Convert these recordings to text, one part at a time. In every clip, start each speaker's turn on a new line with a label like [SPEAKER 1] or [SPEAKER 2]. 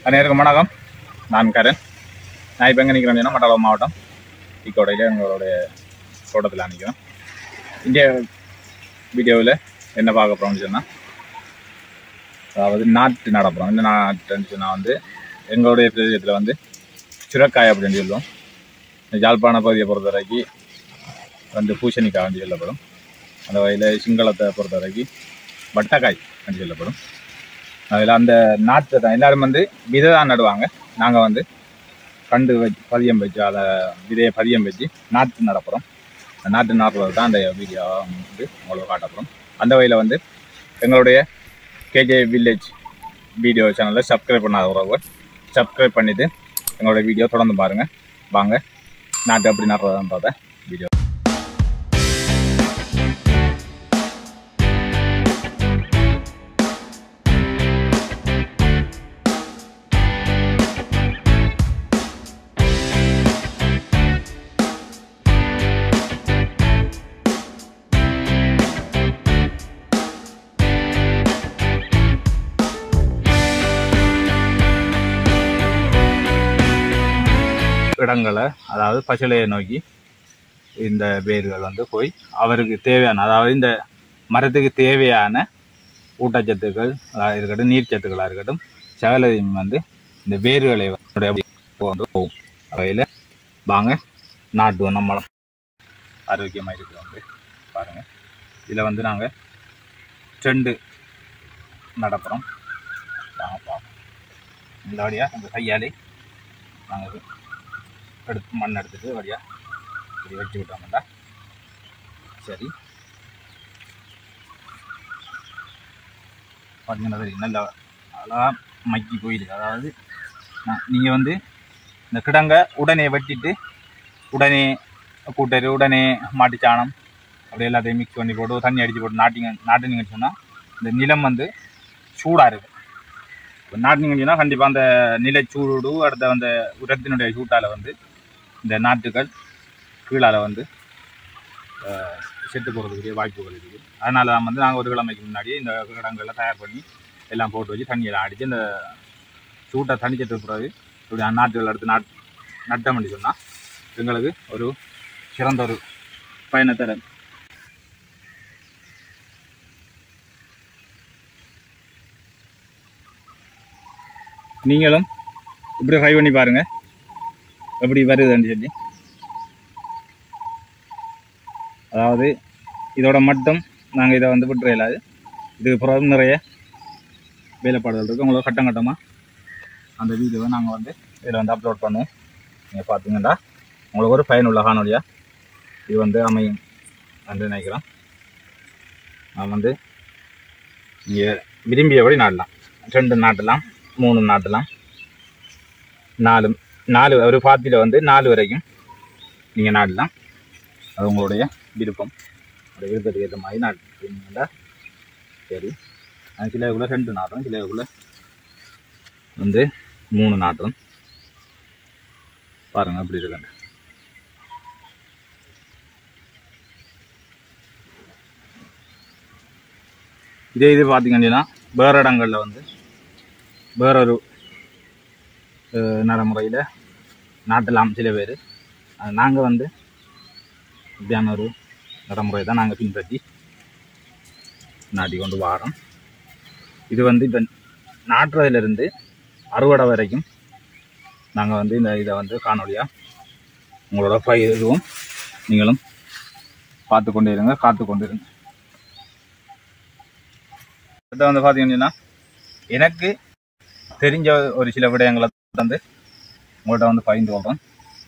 [SPEAKER 1] அனைவருக்கும் வணக்கம். நான் கரண். நான் இப்போ எங்கே நிற்கிறேன் மட்டக்களப்பு மாவட்டம் இக்கோடையில் எங்களுடைய தோட்டத்தில் நிற்கிறோம். இந்த வீடியோவில் என்ன பார்க்க போகிறோம்னு சொன்னால், அதாவது நாட்டு நடப்புறோம். இந்த நாட்டுன்னு சொன்னால் வந்து எங்களுடைய பிரதேசத்தில் வந்து சுரக்காய் அப்படின்னு சொல்லுவோம். இந்த யாழ்ப்பாண பகுதியை பொறுத்த வரைக்கும் வந்து பூசணிக்காய் வந்து சொல்லப்படும். அந்த வகையில் சிங்களத்தை பொறுத்த வரைக்கும் வட்டக்காய் அப்படின்னு சொல்லப்படும். அதில் அந்த நாற்றை தான் எல்லோரும் வந்து விதை தான் நடுவாங்க. நாங்கள் வந்து கண்டு வச்சு பதியம் வச்சு அதை விதையை பதியம் வச்சு நாற்று நடப்புகிறோம். நாற்று நடுறது தான் அந்த வீடியோ வந்து உங்களுக்கு காட்டப்படும். அந்த வகையில் வந்து எங்களுடைய கேஜே வில்லேஜ் வீடியோ சேனலை சப்ஸ்கிரைப் பண்ணாத உறவுகள் சப்ஸ்கிரைப் பண்ணிவிட்டு எங்களுடைய வீடியோ தொடர்ந்து பாருங்கள். வாங்க நாட்டு எப்படி நடுறதுன்றத வீடியோ. இடங்களை அதாவது பசலையை நோக்கி இந்த வேர்கள் வந்து போய் அவருக்கு தேவையான, அதாவது இந்த மரத்துக்கு தேவையான ஊட்டச்சத்துக்கள் இருக்கட்டும், நீர் சத்துக்களாக இருக்கட்டும், சகலையும் வந்து இந்த வேர்களை கொண்டு போகும். அவையில் வாங்க நாட்டுவோம். நம்மளும் ஆரோக்கியமாக இருக்கிறோம் வந்து பாருங்கள். இதில் வந்து நாங்கள் 2 நடப்புகிறோம். வாங்க பார்ப்போம். இந்த வழியாக அந்த கையாலே நாங்கள் எடுத்து மண் எடுத்துட்டு வழியாக இப்படி வச்சு விட்டோம்டா. சரி, பார்த்தீங்கன்னா சரி நல்லா அழகாக மக்கி போயிருக்கு. அதாவது நீங்கள் வந்து இந்த கிடங்கை உடனே வெட்டிட்டு உடனே கூட்டரு உடனே மாட்டுச்சாணம் அப்படி எல்லாத்தையும் மிக்ஸ் பண்ணி போட்டு தண்ணி அடித்து போட்டு நாட்டினீங்கன்னு சொன்னால் இந்த நிலம் வந்து சூடாக இருக்கும். இப்போ நாட்டினீங்கன்னா கண்டிப்பாக அந்த நிலச்சூடு அடுத்த அந்த உரத்தினுடைய சூட்டால் வந்து இந்த நாட்டுகள் கீழால் வந்து செத்து போகிறதுக்குரிய வாய்ப்புகள் இருக்குது. அதனால் தான் வந்து நாங்கள் ஒரு கிழமைக்கு முன்னாடியே இந்த கிடங்களை தயார் பண்ணி எல்லாம் போட்டு வச்சு தண்ணியெல்லாம் அடித்து இந்த சூட்டை தண்ணிச்சத்து பிறகு இப்படி நாட்டுகள் எடுத்து நட்டம் பண்ணி சொன்னால் எங்களுக்கு ஒரு சிறந்த ஒரு பயணத்தை தரும். நீங்களும் இப்படி ட்ரை பண்ணி பாருங்கள் எப்படி வருதுன்னு சொல்லி. அதாவது இதோட மட்டும் நாங்கள் இதை வந்து விட்டுற இல்லாது, இதுக்கு பிறகு நிறைய வேலைப்பாடுகள் இருக்குது. உங்களோட கட்டம் கட்டமாக அந்த வீடியோவை நாங்கள் வந்து இதில் வந்து அப்லோட் பண்ணுவோம். நீங்கள் பார்த்தீங்கன்னா உங்களுக்கு ஒரு பயனுள்ள காணொலியாக இது வந்து அமையும் என்று நினைக்கிறோம். நான் வந்து இங்கே விரும்பியபடி நாடலாம். 2 நாட்டலாம், 3 நாட்டலாம், 4 ஒரு பாத்தியில் வந்து 4 வரைக்கும் நீங்கள் நாடலாம். அது உங்களுடைய விருப்பம். அந்த விருப்பத்துக்கு ஏற்ற மாதிரி நாட்டுங்களா. சரி, சிலவுக்குள்ளே 2 நாட்டம், சிலவுக்குள்ளே வந்து 3 நாட்டம். பாருங்கள் அப்படி இருக்காங்க. இது பார்த்தீங்கன்னா வேறு இடங்களில் வந்து வேறொரு நடைமுறையில் நாட்டலாம் சில பேர். நாங்கள் வந்து இப்படியான ஒரு நடைமுறை தான் நாங்கள் பின்பற்றி நாட்டி கொண்டு வாரோம். இது வந்து இப்போ நாட்டுறதுலேருந்து அறுவடை வரைக்கும் நாங்கள் வந்து இதை வந்து காணொலியாக உங்களோட பயிர்வும் நீங்களும் பார்த்து கொண்டு இருங்க, காத்து கொண்டு இருங்க. இதை வந்து பார்த்தீங்கன்னா எனக்கு தெரிஞ்ச ஒரு சில விடயங்களை வந்து உங்கள்கிட்ட வந்து பகிர்ந்து கொள்கிறோம்.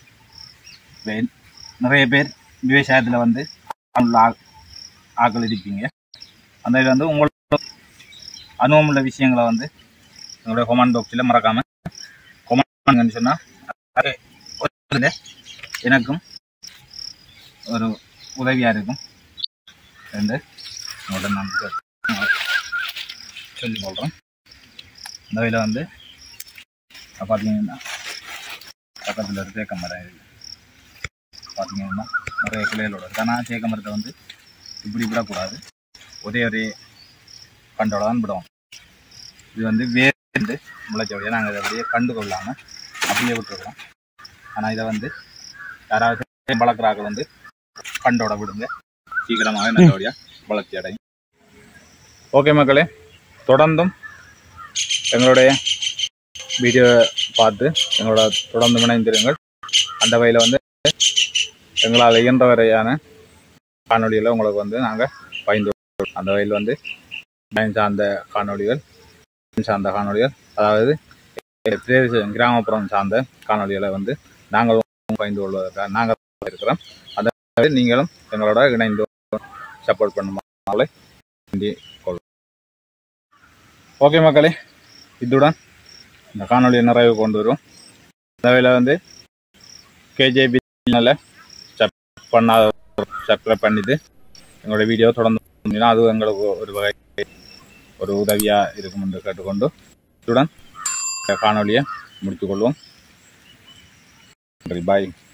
[SPEAKER 1] நிறைய பேர் விவசாயத்தில் வந்து ஆக்கள் இருப்பீங்க. அந்த இதில் வந்து உங்களோட அனுபவம் உள்ள விஷயங்களை வந்து என்னுடைய கமெண்ட் பாக்ஸில் மறக்காமல் கமெண்ட் சொன்னால் எனக்கும் ஒரு உதவியாக இருக்கும் என்று உங்கள்கிட்ட நான் சொல்லிக் கொள்கிறோம். இந்த வகையில் வந்து பார்த்தீங்கன்னா பக்கத்தில் ஒரு தேக்க மரம் இருக்குது. பார்த்தீங்கன்னா நிறைய கிளைகளோட இருக்குது. ஆனால் தேக்க மரத்தை வந்து இப்படி விடக்கூடாது, ஒரே கண்டோட தான் விடுவோம். இது வந்து முளைச்சபடியாக நாங்கள் இதை அப்படியே கண்டு கொள்ளாமல் அப்படியே விட்டுருக்கோம். ஆனால் இதை வந்து யாராவது வளர்க்குறாங்க வந்து கண்டோட விடுங்க, சீக்கிரமாக நல்லபடியாக வளர்ச்சி அடையும். ஓகே மக்களே, தொடர்ந்தும் எங்களுடைய வீடியோ பார்த்து எங்களோட தொடர்ந்து இணைந்திருங்கள். அந்த வகையில் வந்து எங்களால் இயன்ற வரையான காணொலிகளை உங்களுக்கு வந்து நாங்கள் பகிர்ந்து அந்த வகையில் வந்து பயன் சார்ந்த காணொலிகள், அதாவது கிராமப்புறம் சார்ந்த காணொலிகளை வந்து நாங்கள் பகிர்ந்து கொள்வதற்காக நாங்கள் இருக்கிறோம். அந்த நீங்களும் எங்களோட இணைந்து சப்போர்ட் பண்ணுமாங்களே வேண்டிக் கொள்வோம். ஓகே மக்களே, இதுடன் இந்த காணொலியை நிறைவு கொண்டு வரும். அந்த வகையில் வந்து கேஜேபி சேனலை சப்ஸ்கிரைப் பண்ணிட்டு எங்களோட வீடியோ தொடர்ந்து அது எங்களுக்கு ஒரு வகை ஒரு உதவியாக இருக்கும் என்று கேட்டுக்கொண்டு இத்துடன் காணொலியை முடித்துக்கொள்வோம். நன்றி, பாய்.